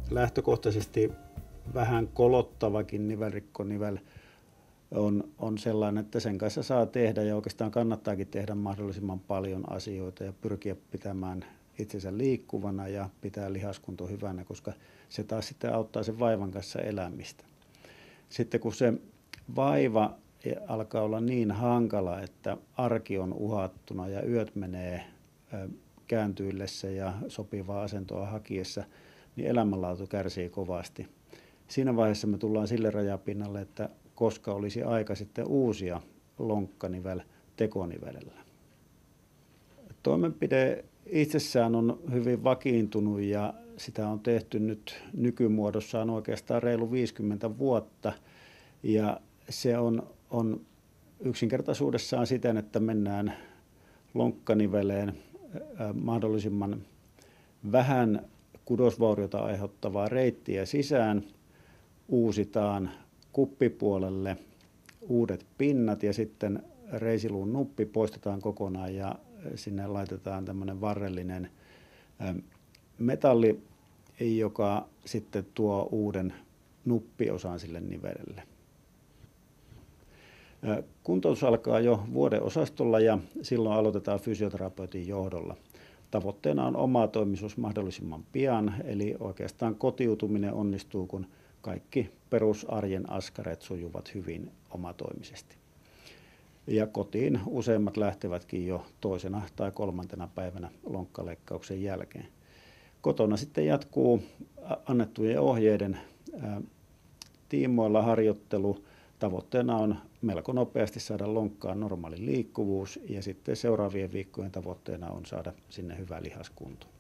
lähtökohtaisesti vähän kolottavakin nivelrikkonivel on sellainen, että sen kanssa saa tehdä ja oikeastaan kannattaakin tehdä mahdollisimman paljon asioita ja pyrkiä pitämään itsensä liikkuvana ja pitää lihaskunto hyvänä, koska se taas sitten auttaa sen vaivan kanssa elämistä. Sitten kun se vaiva alkaa olla niin hankala, että arki on uhattuna ja yöt menee kääntyillessä ja sopivaa asentoa hakiessa, niin elämänlaatu kärsii kovasti. Siinä vaiheessa me tullaan sille rajapinnalle, että koska olisi aika sitten uusia lonkkanivel tekonivelellä. Toimenpide itsessään on hyvin vakiintunut ja sitä on tehty nyt nykymuodossaan oikeastaan reilu 50 vuotta. Ja se on yksinkertaisuudessaan siten, että mennään lonkkaniveleen mahdollisimman vähän kudosvauriota aiheuttavaa reittiä sisään, uusitaan kuppipuolelle uudet pinnat ja sitten reisiluun nuppi poistetaan kokonaan ja sinne laitetaan tämmöinen varrellinen metalli, joka sitten tuo uuden nuppiosan sille nivelelle. Kuntoutus alkaa jo vuodeosastolla ja silloin aloitetaan fysioterapeutin johdolla. Tavoitteena on omatoimisuus mahdollisimman pian, eli oikeastaan kotiutuminen onnistuu, kun kaikki perusarjen askareet sujuvat hyvin omatoimisesti. Ja kotiin useimmat lähtevätkin jo toisena tai kolmantena päivänä lonkkaleikkauksen jälkeen. Kotona sitten jatkuu annettujen ohjeiden tiimoilla harjoittelu. Tavoitteena on melko nopeasti saada lonkkaan normaali liikkuvuus ja sitten seuraavien viikkojen tavoitteena on saada sinne hyvä lihaskunto.